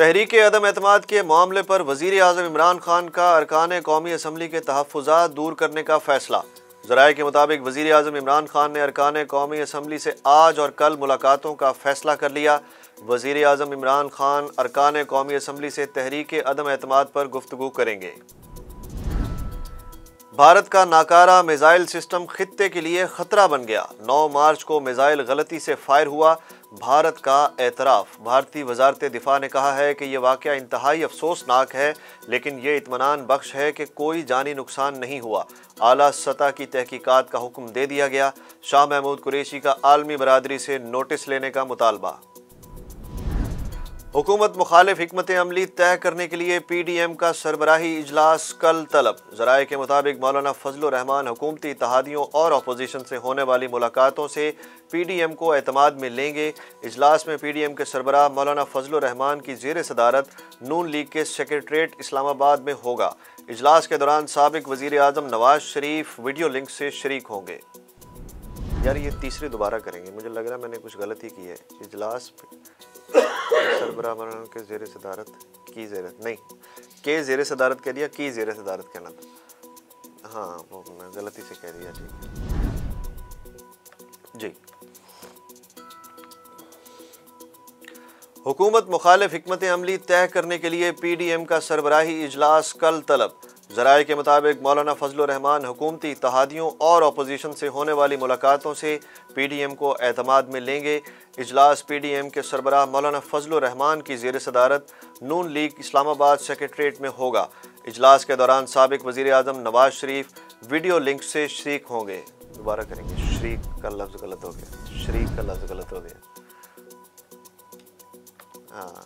तहरीक अदम एतमाद के मामले पर वज़ीर आज़म इमरान खान का अरकान कौमी असम्बली के तहफ़्फ़ुज़ात दूर करने का फैसला। ज़राए के मुताबिक वज़ीर आज़म इमरान खान ने अरकान कौमी असम्बली से आज और कल मुलाकातों का फैसला कर लिया। वज़ीर आज़म इमरान खान अरकान कौमी असम्बली से तहरीक अदम एतमाद पर गुफ्तगू करेंगे। भारत का नाकारा मिसाइल सिस्टम खित्ते के लिए खतरा बन गया। 9 मार्च को मिसाइल गलती से फायर हुआ, भारत का एतराफ़। भारतीय वजारत दिफा ने कहा है कि यह वाक़या इंतहाई अफसोसनाक है, लेकिन ये इत्मीनान बख्श है कि कोई जानी नुकसान नहीं हुआ। आला सतह की तहकीकात का हुक्म दे दिया गया। शाह महमूद कुरैशी का आलमी बरादरी से नोटिस लेने का मुतालबा। हुकूमत मुखालिफ हिकमत अमली तय करने के लिए PDM का सरबराही इजलास कल तलब। ज़राए के मुताबिक मौलाना फजलुर रहमान हुकूमती इत्तेहादियों और अपोजिशन से होने वाली मुलाकातों से PDM को एतमाद में लेंगे। इजलास में PDM के सरबराह मौलाना फजलुर रहमान की ज़ेर सदारत नून लीग के सेक्रेटरीट इस्लामाबाद में होगा। इजलास के दौरान साबिक वज़ीर आज़म नवाज शरीफ वीडियो लिंक से शरीक होंगे। यार ये तीसरी दोबारा करेंगे, मुझे लग रहा है मैंने कुछ गलती की है। इजलास सरबराह मौलाना के ज़ेर सदारत की ज़ेर नहीं के ज़ेर सदारत कह दिया, की ज़ेर सदारत कहना था। हाँ वो मैं गलती से कह दिया। जी हुकूमत मुखालिफ हिकमत अमली तय करने के लिए PDM का सरबराही इजलास कल तलब। ज़राए के मुताबिक मौलाना फजलुर रहमान हुकूमती इत्तेहादियों और अपोजिशन से होने वाली मुलाकातों से PDM को एतमाद में लेंगे। इजलास PDM के सरबराह मौलाना फजलुर रहमान की ज़ेर सदारत नून लीग इस्लामाबाद सेक्रेटरीट में होगा। इजलास के दौरान साबिक वज़ीर आज़म नवाज शरीफ वीडियो लिंक से शरीक होंगे। दोबारा करेंगे, शरीक का लफ्ज़ गलत हो गया, शरीक का लफ्ज़ गलत हो गया। हाँ,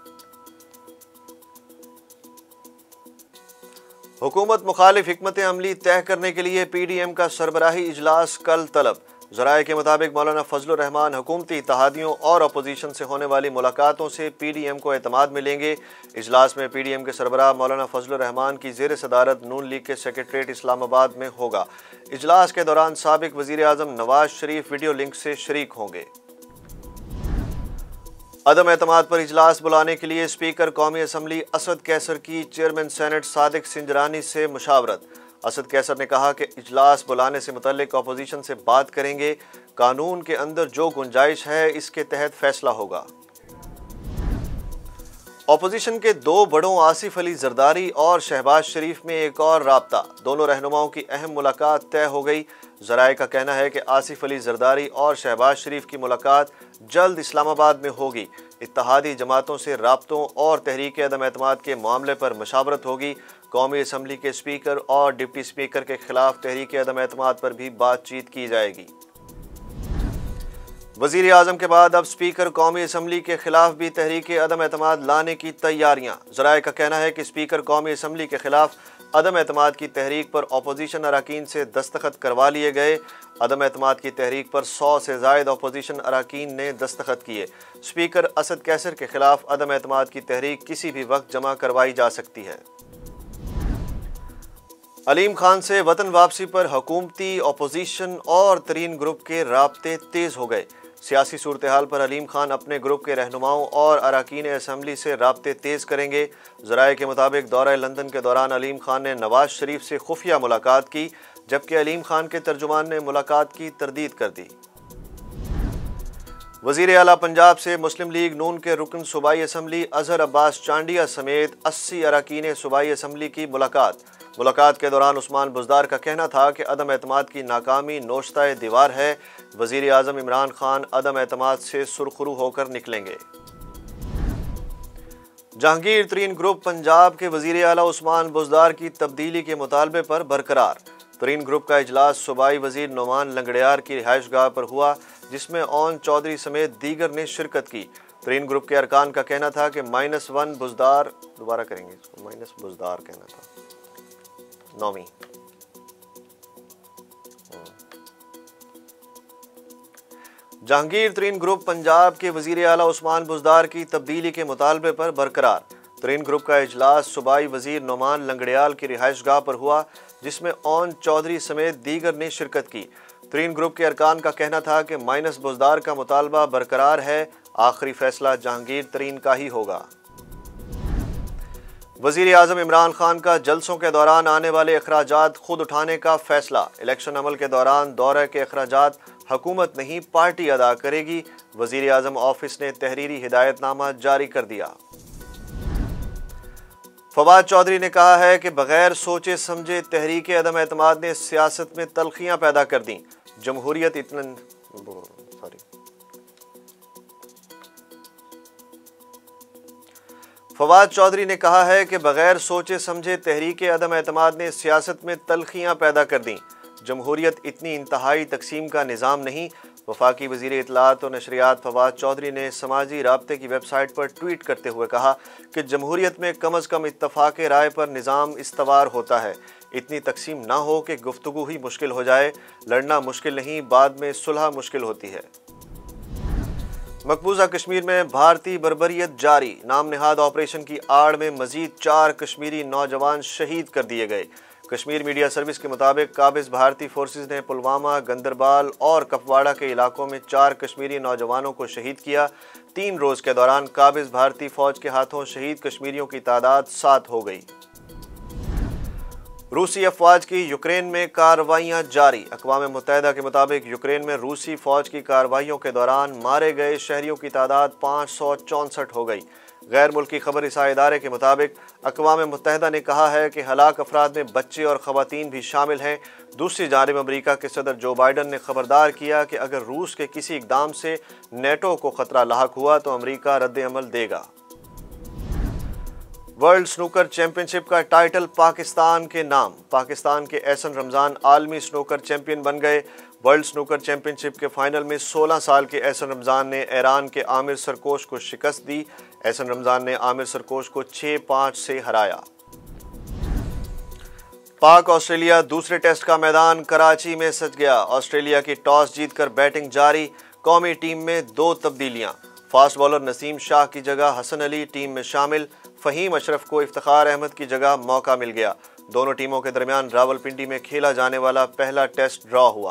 हुकूमत मुखालिफ हिकमत अमली तय करने के लिए PDM का सरबराही इजलास कल तलब। ज़राए के मुताबिक मौलाना फजलुर रहमान हुकूमती इत्तेहादियों और अपोजिशन से होने वाली मुलाकातों से PDM को एतमाद में लेंगे। इजलास में PDM के सरबराह मौलाना फजलुर रहमान की ज़ेर सदारत नून लीग के सेक्रेटरीट इस्लामाबाद में होगा। इजलास के दौरान साबिक वज़ीर आज़म नवाज शरीफ वीडियो लिंक से शरीक होंगे। अदम एतमाद पर इजलास बुलाने के लिए स्पीकर कौमी असम्बली असद कैसर की चेयरमैन सेनेट सादिक सिंजरानी से मुशावरत। असद कैसर ने कहा कि इजलास बुलाने से मुतल्लिक अपोजिशन से बात करेंगे। कानून के अंदर जो गुंजाइश है इसके तहत फैसला होगा। अपोजिशन के 2 बड़ों आसिफ अली जरदारी और शहबाज शरीफ में एक और राब्ता। दोनों रहनुमाओं की अहम मुलाकात तय हो गई। ज़राए का कहना है कि आसिफ अली जरदारी और शहबाज शरीफ की मुलाकात जल्द इस्लामाबाद में होगी। इत्तेहादी जमातों से राब्तों और तहरीक अदम एतमाद के मामले पर मशावरत होगी। कौमी असम्बली के स्पीकर और डिप्टी स्पीकर के खिलाफ तहरीक अदम एतमाद पर भी बातचीत की जाएगी। वज़ीर आज़म के बाद अब स्पीकर कौमी असम्बली के खिलाफ भी तहरीक अदम एतमाद लाने की तैयारियां। ज़राए का कहना है कि स्पीकर कौमी असम्बली के खिलाफ अदम एतमाद की तहरीक पर अपोजिशन अरकान से दस्तखत करवा लिए गए। अदम एतमाद की तहरीक पर 100 से ज़ायद अपोजिशन अरकान ने दस्तखत किए। स्पीकर असद कैसर के खिलाफ अदम एतमाद की तहरीक किसी भी वक्त जमा करवाई जा सकती है। अलीम खान से वतन वापसी पर हुकूमती अपोजिशन और तरीन ग्रुप के राब्ते तेज़ हो गए। सियासी सूरत हाल पर अलीम खान अपने ग्रुप के रहनुमाओं और अरकान असम्बली से राब्ते तेज़ करेंगे। ज़राए के मुताबिक दौरा लंदन के दौरान अलीम खान ने नवाज शरीफ से खुफिया मुलाकात की, जबकि अलीम खान के तर्जुमान ने मुलाकात की तरदीद कर दी। वज़ीर आला पंजाब से मुस्लिम लीग नून के रुकन सूबाई असम्बली अजहर अब्बास चांडिया समेत 80 अरकान सूबाई असम्बली की मुलाकात के दौरान उस्मान बुज़दार का कहना था कि अदम एतमाद की नाकामी नोश्ता दीवार है। वज़ीर आज़म इमरान खान अदम एतमाद से सुरखरू होकर निकलेंगे। जहांगीर तरीन ग्रुप पंजाब के वज़ीर आला उस्मान बुज़दार की तब्दीली के मुतालबे पर बरकरार। तरीन ग्रुप का इजलास सूबाई वज़ीर नोमान लंगड़ियार की रिहाइशगाह पर हुआ, जिसमें ओन चौधरी समेत दीगर ने शिरकत की। तरीन ग्रुप के अरकान का कहना था कि -1 बुज़दार, दोबारा करेंगे इसको, माइनस बुज़दार कहना था, नौमी। जहांगीर तरीन ग्रुप पंजाब के वज़ीर आला उस्मान बुज़दार की तब्दीली के मुतालबे पर बरकरार। तरीन ग्रुप का इजलास सूबाई वज़ीर नोमान लंगड़ियाल की रिहाइशगाह पर हुआ, जिसमें ओन चौधरी समेत दीगर ने शिरकत की। तरीन ग्रुप के अरकान का कहना था कि माइनस बुज़दार का मुतालबा बरकरार है, आखिरी फैसला जहांगीर तरीन का ही होगा। वजीर आजम इमरान खान का जलसों के दौरान आने वाले अखराजात खुद उठाने का फैसला। इलेक्शन अमल के दौरान दौरे के अखराजात हुकूमत नहीं पार्टी अदा करेगी। वजीर आजम ऑफिस ने तहरीरी हिदायतनामा जारी कर दिया। फवाद चौधरी ने कहा है कि बगैर सोचे समझे तहरीक अदम एतमाद ने सियासत में तल्खियां पैदा कर दी। जमहूरियत फवाद चौधरी ने कहा है कि बगैर सोचे समझे तहरीक अदम एतमाद ने सियासत में तल्खियां पैदा कर दी। जमहूरियत इतनी इंतहाई तकसीम का निज़ाम नहीं। वफाकी वज़ीर इत्तलात और नशरियात फवाद चौधरी ने समाजी राब्ते की वेबसाइट पर ट्वीट करते हुए कहा कि जमहूरियत में कम अज़ कम इत्तफ़ाक़ राय पर निज़ाम इस्तवार होता है। इतनी तकसीम ना हो कि गुफ्तगू ही मुश्किल हो जाए। लड़ना मुश्किल नहीं, बाद में सुलह मुश्किल होती है। मकबूजा कश्मीर में भारतीय बर्बरियत जारी। नाम नेहाद ऑपरेशन की आड़ में मजीद 4 कश्मीरी नौजवान शहीद कर दिए गए। कश्मीर मीडिया सर्विस के मुताबिक काबिज भारतीय फोर्सेस ने पुलवामा, गंदरबाल और कपवाड़ा के इलाकों में 4 कश्मीरी नौजवानों को शहीद किया। 3 रोज़ के दौरान काबिज भारतीय फौज के हाथों शहीद कश्मीरियों की तादाद 7 हो गई। रूसी अफवाज की यूक्रेन में कार्रवाइयां जारी। अक़वाम मुत्तहिदा के मुताबिक यूक्रेन में रूसी फौज की कार्रवाइयों के दौरान मारे गए शहरियों की तादाद 564 हो गई। गैर मुल्की खबर रिसाई इदारे के मुताबिक अक़वाम मुत्तहिदा ने कहा है कि हलाक अफराद में बच्चे और ख़वातीन भी शामिल हैं। दूसरी जानिब अमरीका के सदर जो बाइडन ने खबरदार किया कि अगर रूस के किसी इक़दाम से नेटो को ख़तरा लाहक हुआ तो अमरीका रद्द अमल देगा। वर्ल्ड स्नूकर चैंपियनशिप का टाइटल पाकिस्तान के नाम। पाकिस्तान के एहसन रमज़ान आलमी स्नूकर चैंपियन बन गए। वर्ल्ड स्नूकर चैंपियनशिप के फाइनल में 16 साल के एहसन रमज़ान ने ईरान के आमिर सरकोश को शिकस्त दी। एहसन रमज़ान ने आमिर सरकोश को 6-5 से हराया। पाक ऑस्ट्रेलिया दूसरे टेस्ट का मैदान कराची में सज गया। ऑस्ट्रेलिया की टॉस जीतकर बैटिंग जारी। कौमी टीम में 2 तब्दीलियां। फास्ट बॉलर नसीम शाह की जगह हसन अली टीम में शामिल। फ़हीम अशरफ को इफ्तिखार अहमद की जगह मौका मिल गया। दोनों टीमों के दरमियान रावलपिंडी में खेला जाने वाला पहला टेस्ट ड्रॉ हुआ।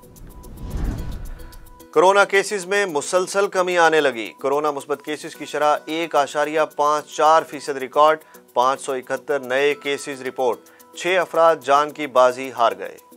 कोरोना केसेस में मुसलसल कमी आने लगी। कोरोना मुस्बत केसेस की शरह 1.54% रिकॉर्ड। 571 नए केसेस रिपोर्ट। 6 अफराद जान की बाजी हार गए।